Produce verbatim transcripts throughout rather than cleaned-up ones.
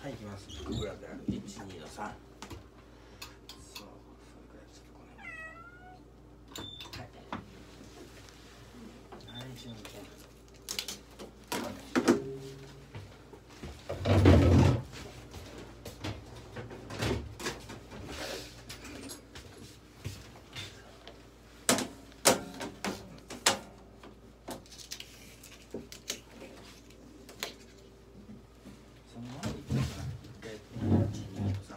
はい、いきます。ブラブラいち、にのさん。そう、それくらいちょっとこの辺。はい。はい、いちのさん。そのままいくのかな。一回やってみよう。いち、にのさん。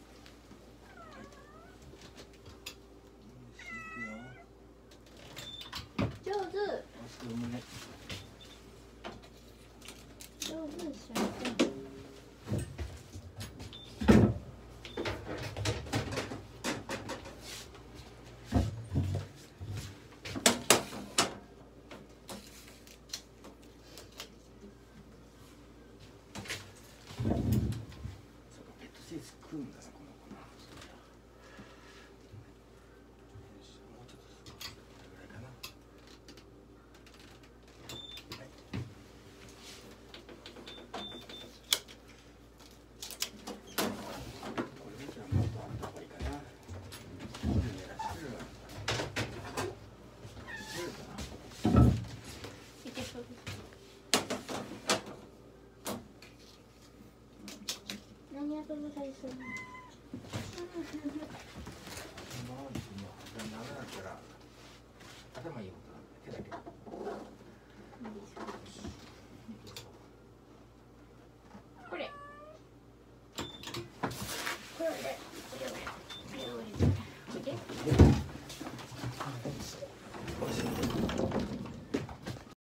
上手。上手しちゃって。 そうか、ペットシーツ食うんだな、この子な。よし、もうちょっとこれぐらいかな。はい。これ見たらもっとあった方がいいかな。やらしてるわ。してるかな。 いけそうです。何やとも最初に。 そのままにするのはダメだったら頭いい方